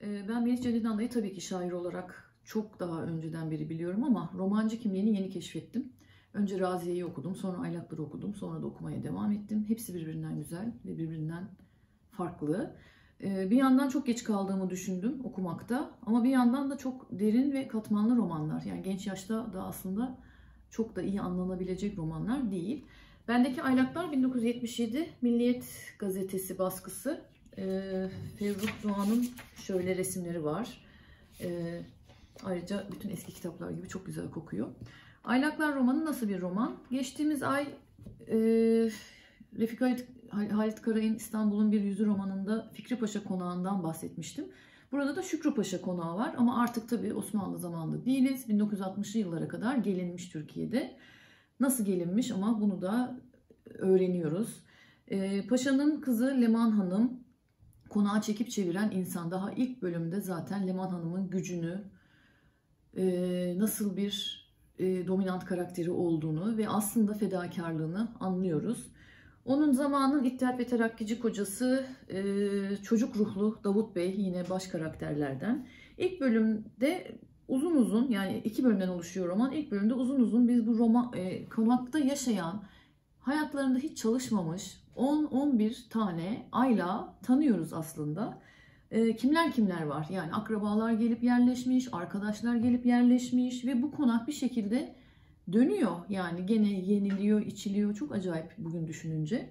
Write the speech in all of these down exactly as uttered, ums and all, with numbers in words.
Ee, Ben Melih Cevdet Anda'yı tabii ki şair olarak çok daha önceden beri biliyorum ama romancı kimliğini yeni keşfettim. Önce Raziye'yi okudum, sonra Aylaklar'ı okudum, sonra da okumaya devam ettim. Hepsi birbirinden güzel ve birbirinden farklı. Ee, Bir yandan çok geç kaldığımı düşündüm okumakta ama bir yandan da çok derin ve katmanlı romanlar. Yani genç yaşta da aslında çok da iyi anlanabilecek romanlar değil. Bendeki Aylaklar bin dokuz yüz yetmiş yedi Milliyet Gazetesi baskısı. Ee, Ferruh Doğan'ın şöyle resimleri var. Ee, ayrıca bütün eski kitaplar gibi çok güzel kokuyor. Aylaklar romanı nasıl bir roman? Geçtiğimiz ay e, Refik Halit, Halit Karay'ın İstanbul'un Bir Yüzü romanında Fikri Paşa Konağı'ndan bahsetmiştim. Burada da Şükrü Paşa Konağı var ama artık tabii Osmanlı zamanında değiliz. bin dokuz yüz altmışlı yıllara kadar gelinmiş Türkiye'de. Nasıl gelinmiş ama bunu da öğreniyoruz. Ee, Paşa'nın kızı Leman Hanım konağı çekip çeviren insan. Daha ilk bölümde zaten Leman Hanım'ın gücünü, e, nasıl bir e, dominant karakteri olduğunu ve aslında fedakarlığını anlıyoruz. Onun zamanın İttihat ve Terakkici kocası e, çocuk ruhlu Davut Bey yine baş karakterlerden. İlk bölümde uzun uzun, yani iki bölümden oluşuyor roman. İlk bölümde uzun uzun biz bu roman e, konakta yaşayan, hayatlarında hiç çalışmamış on on bir tane ayla tanıyoruz aslında. E, kimler kimler var? Yani akrabalar gelip yerleşmiş, arkadaşlar gelip yerleşmiş ve bu konak bir şekilde dönüyor. Yani gene yeniliyor, içiliyor. Çok acayip bugün düşününce.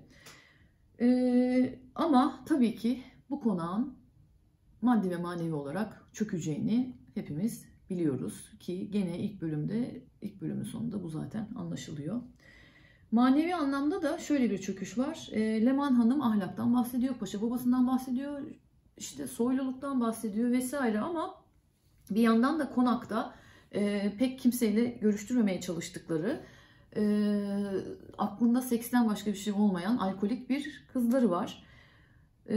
E, ama tabii ki bu konağın maddi ve manevi olarak çökeceğini hepimiz biliyoruz ki gene ilk bölümde, ilk bölümün sonunda bu zaten anlaşılıyor. Manevi anlamda da şöyle bir çöküş var. E, Leman Hanım ahlaktan bahsediyor, paşa babasından bahsediyor, işte soyluluktan bahsediyor vesaire ama bir yandan da konakta e, pek kimseyle görüştürmemeye çalıştıkları, e, aklında seksten başka bir şey olmayan alkolik bir kızları var. E,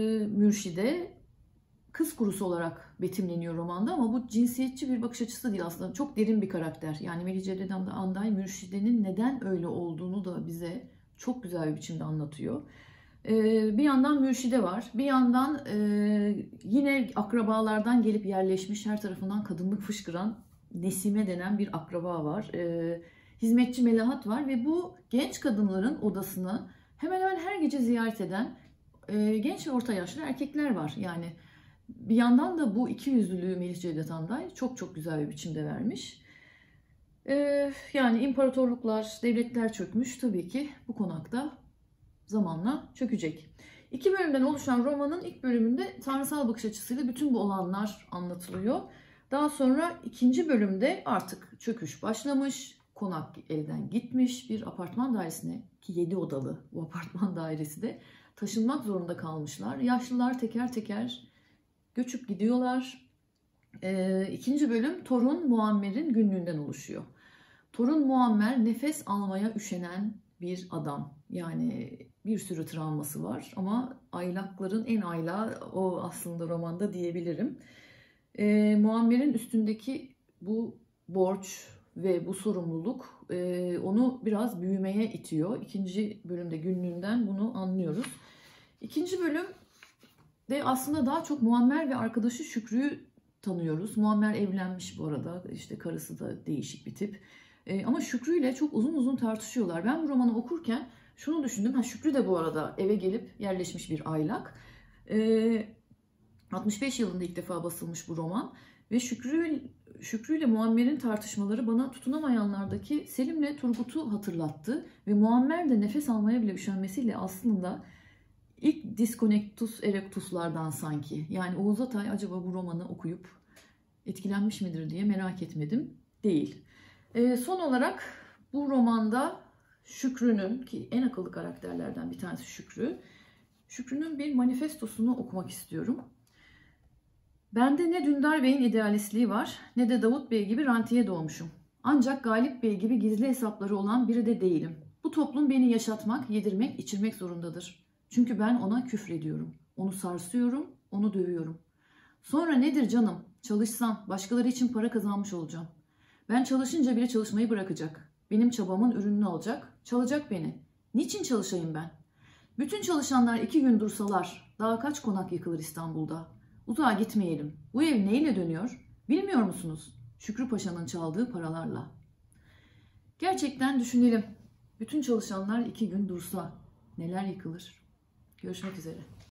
Mürşide kız kurusu olarak betimleniyor romanda ama bu cinsiyetçi bir bakış açısı değil aslında. Çok derin bir karakter. Yani Melih Cevdet Anday Mürşide'nin neden öyle olduğunu da bize çok güzel bir biçimde anlatıyor. Ee, bir yandan Mürşide var. Bir yandan e, yine akrabalardan gelip yerleşmiş, her tarafından kadınlık fışkıran Nesime denen bir akraba var. Ee, hizmetçi Melahat var ve bu genç kadınların odasını hemen hemen her gece ziyaret eden e, genç ve orta yaşlı erkekler var. Yani bir yandan da bu ikiyüzlülüğü Melih Cevdet Anday çok çok güzel bir biçimde vermiş. Ee, yani imparatorluklar, devletler çökmüş, tabii ki bu konakta zamanla çökecek. İki bölümden oluşan romanın ilk bölümünde tanrısal bakış açısıyla bütün bu olanlar anlatılıyor. Daha sonra ikinci bölümde artık çöküş başlamış, konak elden gitmiş, bir apartman dairesine, ki yedi odalı bu apartman dairesi de, taşınmak zorunda kalmışlar. Yaşlılar teker teker göçüp gidiyorlar. Ee, ikinci bölüm Torun Muammer'in günlüğünden oluşuyor. Torun Muammer nefes almaya üşenen bir adam. Yani bir sürü travması var ama aylakların en ayla o aslında romanda diyebilirim. Ee, Muammer'in üstündeki bu borç ve bu sorumluluk e, onu biraz büyümeye itiyor. İkinci bölümde günlüğünden bunu anlıyoruz. İkinci bölüm de aslında daha çok Muammer ve arkadaşı Şükrü'yü tanıyoruz. Muammer evlenmiş bu arada. İşte karısı da değişik bir tip. E, ama Şükrü ile çok uzun uzun tartışıyorlar. Ben bu romanı okurken şunu düşündüm. Ha, Şükrü de bu arada eve gelip yerleşmiş bir aylak. E, altmış beş yılında ilk defa basılmış bu roman. Ve Şükrü, Şükrü ile Muammer'in tartışmaları bana tutunamayanlardaki Selim'le Turgut'u hatırlattı. Ve Muammer de nefes almaya bile üşenmesiyle aslında İlk disconnectus erectuslardan sanki. Yani Oğuz Atay acaba bu romanı okuyup etkilenmiş midir diye merak etmedim. Değil. E, son olarak bu romanda Şükrü'nün, ki en akıllı karakterlerden bir tanesi Şükrü, Şükrü'nün bir manifestosunu okumak istiyorum. Bende ne Dündar Bey'in idealistliği var ne de Davut Bey gibi rantiye doğmuşum. Ancak Galip Bey gibi gizli hesapları olan biri de değilim. Bu toplum beni yaşatmak, yedirmek, içirmek zorundadır. Çünkü ben ona küfrediyorum. Onu sarsıyorum, onu dövüyorum. Sonra nedir canım? Çalışsam, başkaları için para kazanmış olacağım. Ben çalışınca biri çalışmayı bırakacak. Benim çabamın ürününü alacak, çalacak beni. Niçin çalışayım ben? Bütün çalışanlar iki gün dursalar, daha kaç konak yıkılır İstanbul'da? Uzağa gitmeyelim. Bu ev neyle dönüyor? Bilmiyor musunuz? Şükrü Paşa'nın çaldığı paralarla. Gerçekten düşünelim. Bütün çalışanlar iki gün dursa neler yıkılır? Görüşmek üzere.